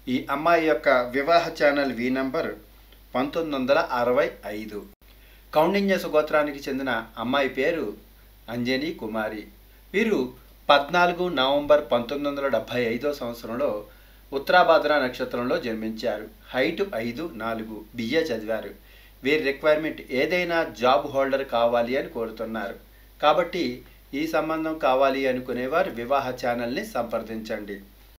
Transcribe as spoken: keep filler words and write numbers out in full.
ఈ అమ్మాయి యొక్క వివాహ ఛానల్ వి నంబర్ పంతొమ్మిది వందల అరవై ఐదు. కౌండిన్య సుగోత్రానికి చెందిన అమ్మాయి పేరు అంజనీ కుమారి. వీరు పద్నాలుగు నవంబర్ పంతొమ్మిది వందల డెబ్భై ఐదో సంవత్సరంలో ఉత్తరాభాద్ర నక్షత్రంలో జన్మించారు. హైట్ ఐదు నాలుగు. బిఏ చదివారు. వీరి రిక్వైర్మెంట్ ఏదైనా జాబ్ హోల్డర్ కావాలి అని కోరుతున్నారు. కాబట్టి ఈ సంబంధం కావాలి అనుకునేవారు వివాహ ఛానల్ని సంప్రదించండి.